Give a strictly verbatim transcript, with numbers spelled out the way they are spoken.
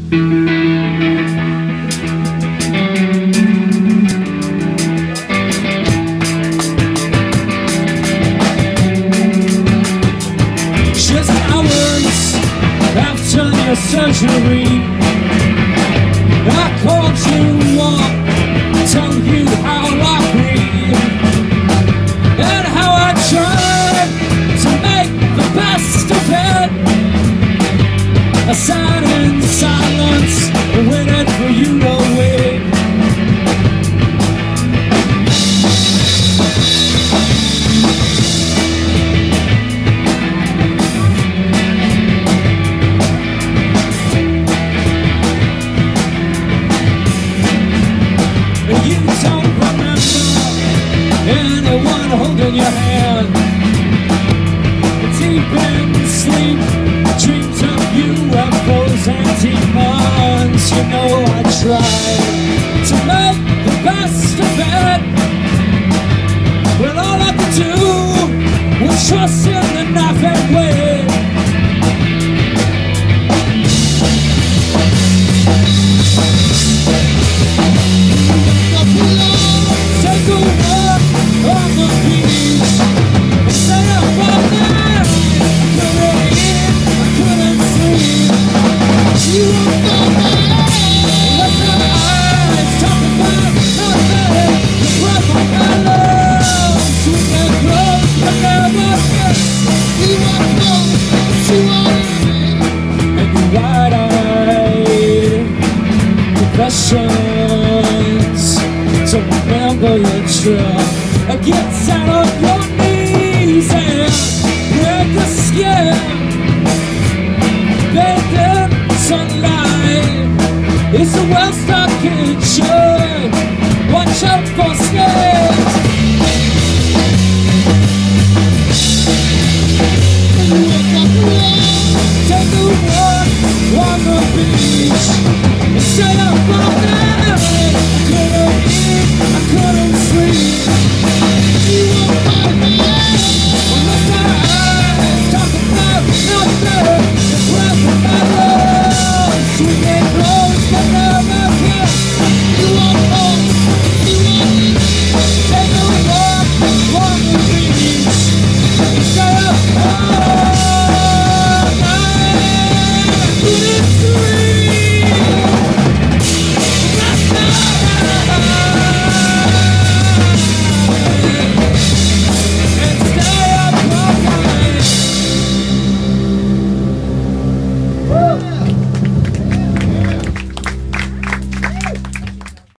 Just hours after your surgery, I called you up, tell you how I breathe and how I tried to make the best of it. I sat in silence, waited for you to wait. You don't remember anyone holding your hand. Deep in sleep, dreams of U F Os and demons. You know I tried to make the best of it, but all I could do was trust in the knife and wait. Take a walk on the beach and stay up all night. I couldn't eat, I couldn't sleep. You were gone. Let my eyes talk about nothing. You broke my lungs. We can close, but never kiss. You are close, but you are living. And you're wide-eyed confessions. So remember your truth. Get down on your knees and break the skin. Bathe in sunlight. It's a well-stocked kitchen. Watch out for snakes. Take a walk on the beach and stay up all night.